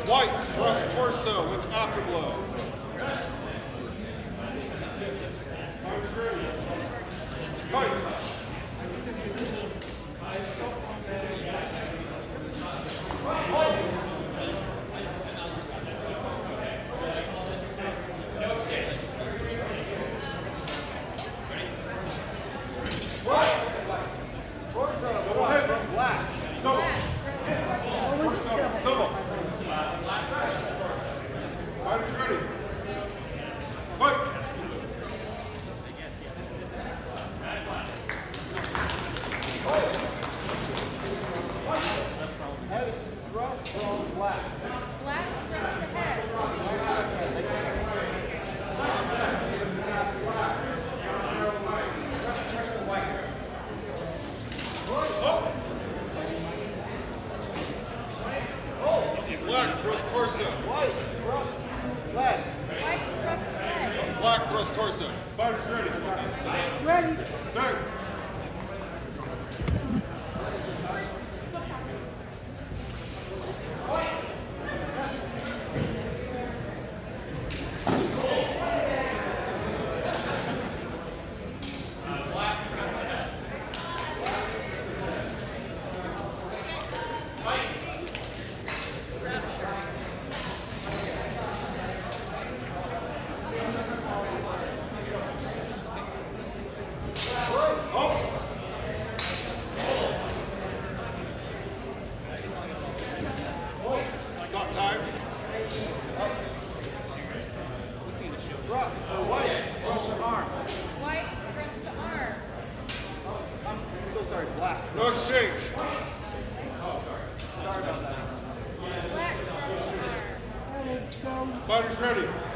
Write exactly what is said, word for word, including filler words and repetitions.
White, cross torso with afterblow. Fight. Black thrust torso. White thrust leg. White thrust leg. Black thrust torso. Fighters ready. Ready. Start. Stop time. Thrust. Uh, white. Thrust to arm. White thrust to arm. Oh, I'm so sorry. Black. No exchange. Sorry about that. Black thrust to arm. Fighters ready.